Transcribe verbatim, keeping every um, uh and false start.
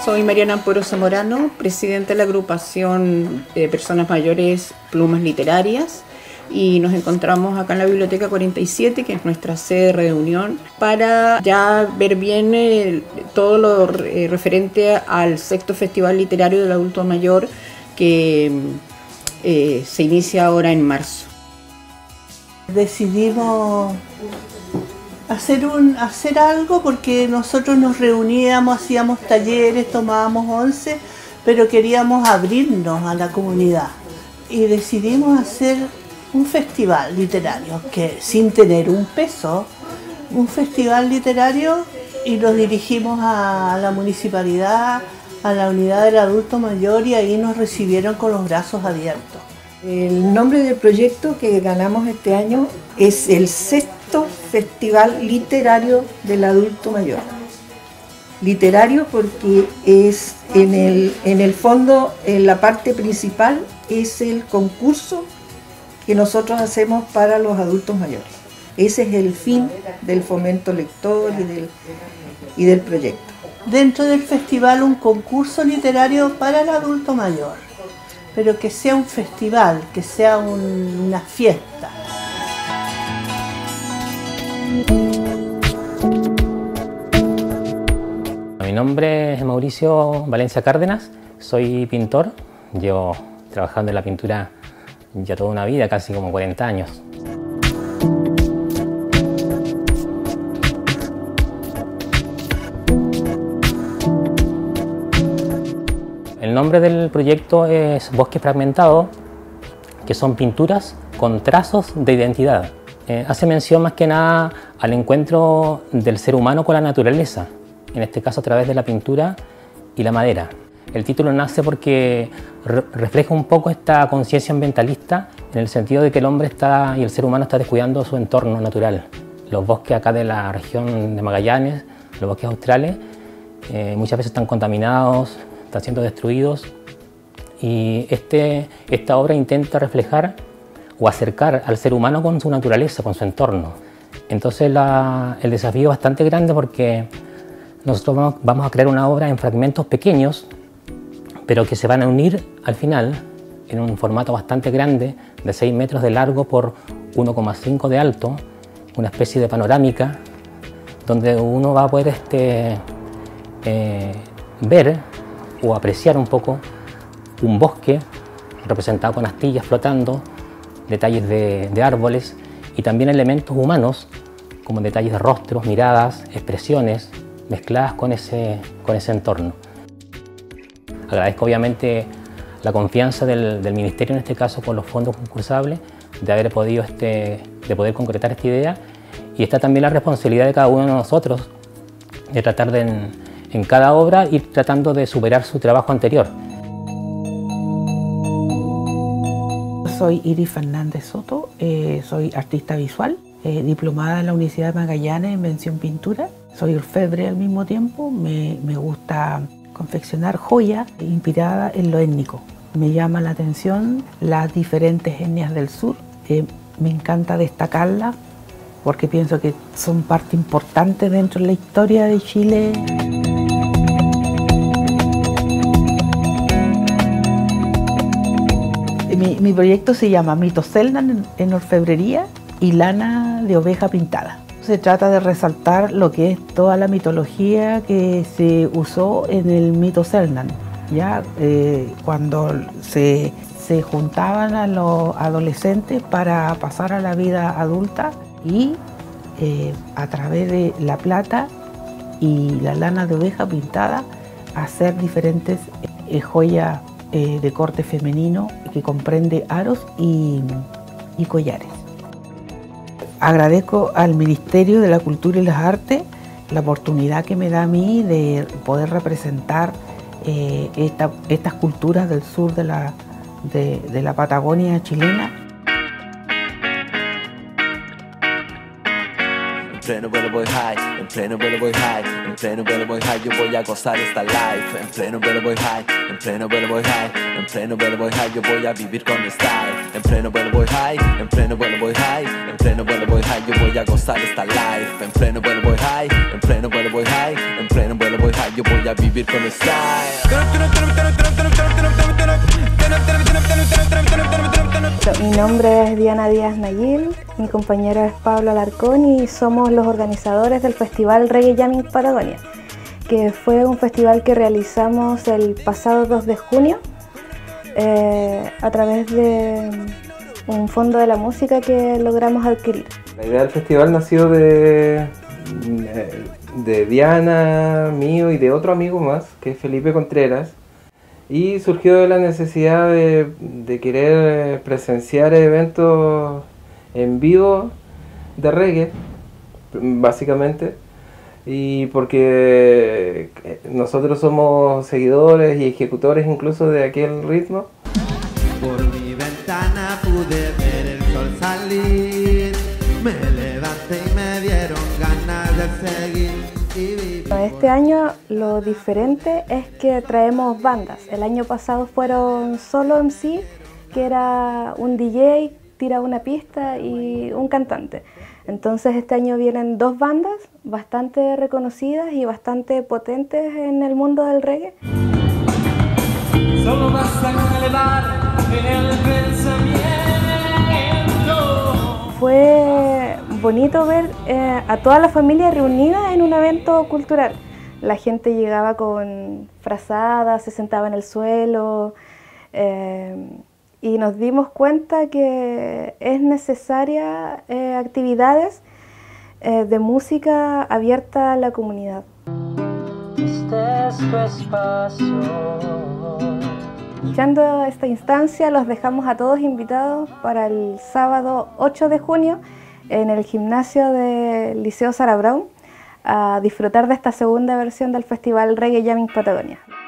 soy Mariana Amparo Zamorano, presidenta de la agrupación de personas mayores Plumas Literarias, y nos encontramos acá en la Biblioteca cuarenta y siete, que es nuestra sede de reunión, para ya ver bien el, todo lo eh, referente al sexto Festival Literario del Adulto Mayor que eh, se inicia ahora en marzo. Decidimos hacer, un, hacer algo porque nosotros nos reuníamos, hacíamos talleres, tomábamos once, pero queríamos abrirnos a la comunidad y decidimos hacer un festival literario que, sin tener un peso, un festival literario, y nos dirigimos a la municipalidad, a la unidad del adulto mayor, y ahí nos recibieron con los brazos abiertos. El nombre del proyecto que ganamos este año es el sexto Festival Literario del Adulto Mayor. Literario porque es en el, en el fondo, en la parte principal, es el concurso que nosotros hacemos para los adultos mayores. Ese es el fin del fomento lector y del, y del proyecto. Dentro del festival, un concurso literario para el adulto mayor, pero que sea un festival, que sea un, una fiesta. Mi nombre es Mauricio Valencia Cárdenas, soy pintor, llevo trabajando en la pintura ya toda una vida, casi como cuarenta años. El nombre del proyecto es Bosque Fragmentado, que son pinturas con trazos de identidad. Eh, hace mención más que nada al encuentro del ser humano con la naturaleza, en este caso a través de la pintura y la madera. El título nace porque re refleja un poco esta conciencia ambientalista, en el sentido de que el hombre está y el ser humano está descuidando su entorno natural. Los bosques acá de la región de Magallanes, los bosques australes, eh, muchas veces están contaminados, están siendo destruidos, y este, esta obra intenta reflejar o acercar al ser humano con su naturaleza, con su entorno. Entonces la, el desafío es bastante grande porque nosotros vamos, vamos a crear una obra en fragmentos pequeños, pero que se van a unir al final en un formato bastante grande, de seis metros de largo por uno coma cinco de alto, una especie de panorámica, donde uno va a poder este, eh, ver o apreciar un poco un bosque representado con astillas flotando, detalles de, de árboles y también elementos humanos, como detalles de rostros, miradas, expresiones, mezcladas con ese, con ese entorno. Agradezco obviamente la confianza del, del Ministerio, en este caso con los fondos concursables, de haber podido este, de poder concretar esta idea, y está también la responsabilidad de cada uno de nosotros de tratar de en, en cada obra ir tratando de superar su trabajo anterior. Soy Iris Fernández Soto, eh, soy artista visual, eh, diplomada en la Universidad de Magallanes en mención pintura. Soy orfebre al mismo tiempo, me, me gusta confeccionar joyas inspiradas en lo étnico. Me llama la atención las diferentes etnias del sur, eh, me encanta destacarlas porque pienso que son parte importante dentro de la historia de Chile. Mi, mi proyecto se llama Mito Selknam en, en orfebrería y lana de oveja pintada. Se trata de resaltar lo que es toda la mitología que se usó en el mito Selknam, ¿ya? Eh, cuando se, se juntaban a los adolescentes para pasar a la vida adulta y eh, a través de la plata y la lana de oveja pintada hacer diferentes eh, joyas eh, de corte femenino que comprende aros y, y collares. Agradezco al Ministerio de la Cultura y las Artes la oportunidad que me da a mí de poder representar eh, esta, estas culturas del sur de la, de, de la Patagonia chilena. pleno vuelo voy high, en pleno vuelo voy high, en pleno vuelo voy high, yo voy a gozar esta life. En pleno vuelo voy high, en pleno vuelo voy high, en pleno vuelo voy high, yo voy a vivir con style. En pleno vuelo voy high, en pleno vuelo voy high, en pleno vuelo voy high, yo voy a gozar esta life. En pleno vuelo voy high, en pleno vuelo voy high, en pleno vuelo voy high, yo voy a vivir con style. Mi nombre es Diana Díaz Nayil, mi compañero es Pablo Alarcón y somos los organizadores del Festival Reggae Jamming Patagonia, que fue un festival que realizamos el pasado dos de junio eh, a través de un fondo de la música que logramos adquirir. La idea del festival nació de, de Diana, mío y de otro amigo más, que es Felipe Contreras, y surgió de la necesidad de, de querer presenciar eventos en vivo de reggae, básicamente, y porque nosotros somos seguidores y ejecutores incluso de aquel ritmo. Por mi ventana pude ver el sol salir, me levanté y me dieron ganas de seguir y vivir. Este año lo diferente es que traemos bandas. El año pasado fueron solo M C, que era un D J, tira una pista y un cantante. Entonces este año vienen dos bandas bastante reconocidas y bastante potentes en el mundo del reggae. Solo basta con elevar el pensamiento. Fue bonito ver eh, a toda la familia reunida en un evento cultural. La gente llegaba con frazadas, se sentaba en el suelo eh, y nos dimos cuenta que es necesaria eh, actividades eh, de música abierta a la comunidad. Este es tu espacio. Aprovechando esta instancia, los dejamos a todos invitados para el sábado ocho de junio en el gimnasio del Liceo Sarah Brown a disfrutar de esta segunda versión del Festival Reggae Jamming Patagonia.